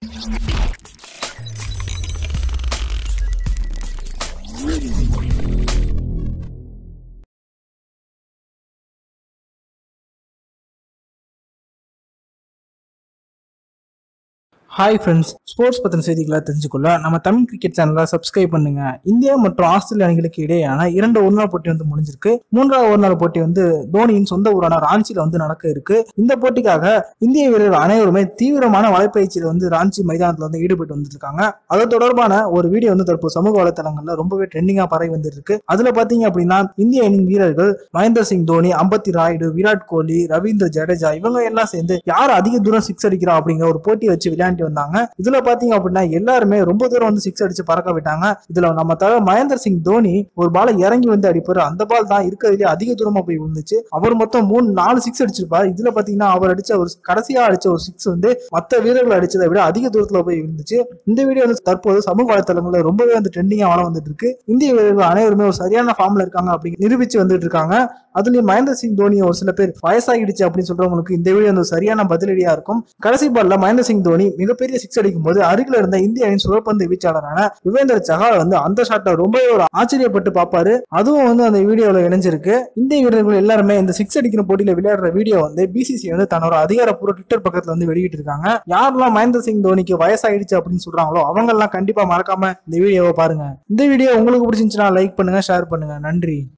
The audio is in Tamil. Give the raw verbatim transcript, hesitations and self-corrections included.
ஹாய் ஃப்ரெண்ட்ஸ், ஸ்போர்ட்ஸ் பற்றின செய்திகளை தெரிஞ்சுக்கொள்ள நம்ம தமிழ் கிரிக்கெட் சேனலை சப்ஸ்கிரைப் பண்ணுங்க. இந்தியா மற்றும் ஆஸ்திரேலியா அணிகளுக்கு இடையேயான இரண்டு ஒரு நாள் போட்டி வந்து முடிஞ்சிருக்கு. மூன்றாவது ஒரு நாள் போட்டி வந்து தோனியின் சொந்த ஊரான ராஞ்சியில வந்து நடக்க இருக்கு. இந்த போட்டிக்காக இந்திய வீரர்கள் அனைவருமே தீவிரமான வலைப்பயிற்சியில வந்து ராஞ்சி மைதானத்துல வந்து ஈடுபட்டு வந்துட்டு இருக்காங்க. அது தொடர்பான ஒரு வீடியோ வந்து தற்போது சமூக வலைதளங்கள்ல ரொம்பவே ட்ரெண்டிங்கா பரவி வந்துட்டு இருக்கு. அதுல பாத்தீங்க அப்படின்னா இந்திய அணியின் வீரர்கள் மகேந்திர சிங் தோனி, அம்பத்தி ராயுடு, விராட் கோலி, ரவீந்திர ஜடேஜா இவங்க எல்லாம் சேர்ந்து யார் அதிக தூரம் சிக்ஸ் அடிக்கிறா அப்படிங்கிற ஒரு போட்டி வச்சு விளையாண்டு வந்தாங்க. இதுல பாத்தீங்க அப்படின்னா எல்லாருமே ரொம்ப தூரம் வந்து சிக்ஸ் அடிச்சு பறக்க விட்டாங்க. இதுல நம்ம தவிர மகேந்திர சிங் தோனி ஒரு பால இறங்கி வந்து அடிப்பாரு. அந்த பால் தான் இருக்கிறதுலே அதிக தூரமா போய் விழுந்துச்சு. அவர் மொத்தம் மூணு நாலு சிக்ஸ் அடிச்சிருப்பாரு. இதுல பாத்தீங்கன்னா அவர் அடிச்ச ஒரு கடைசியா அடிச்ச ஒரு சிக்ஸ் வந்து மற்ற வீரர்கள் அடிச்சதை விட அதிக தூரத்துல போய் விழுந்துச்சு. இந்த வீடியோ வந்து தற்போது சமூக வலைத்தளங்கள்ல ரொம்பவே வந்து ட்ரெண்டிங்கா வள வந்துட்டு இருக்கு. இந்திய வீரர்கள் அனைவருமே ஒரு சரியான ஃபார்ம்ல இருக்காங்க அப்படின்னு நிரூபிச்சு வந்துட்டு இருக்காங்க. அதுலயும் மகேந்திர சிங் தோனி ஒரு சில பேர் வயசாகிடுச்சு அப்படின்னு சொல்றவங்களுக்கு இந்த வீடியோ வந்து சரியான பதிலடியா இருக்கும். கடைசி பால்ல மகேந்திர சிங் தோனி மிகப்பெரிய சிக்ஸ் அடிக்கும் போது அருகில இருந்த இந்திய அணியின் சுழற்பந்து வீச்சாளரான யுவேந்தர் சஹால் வந்து அந்த ஷாட்டை ரொம்ப ஒரு ஆச்சரியப்பட்டு பார்ப்பாரு. அதுவும் வந்து அந்த வீடியோல இணைஞ்சிருக்கு. இந்திய வீரர்கள் எல்லாருமே இந்த சிக்ஸ் அடிக்கிற போட்டியில விளையாடுற வீடியோ வந்து பிசிசி வந்து தன்னோட அதிகாரப்பூர்வ ட்விட்டர் பக்கத்துல வந்து வெளியிட்டு இருக்காங்க. யாரெல்லாம் மகேந்திர சிங் தோனிக்கு வயசாயிடுச்சு அப்படின்னு சொல்றாங்களோ அவங்க எல்லாம் கண்டிப்பா மறக்காம இந்த வீடியோவை பாருங்க. இந்த வீடியோ உங்களுக்கு பிடிச்சிருந்துச்சுன்னா லைக் பண்ணுங்க, ஷேர் பண்ணுங்க. நன்றி.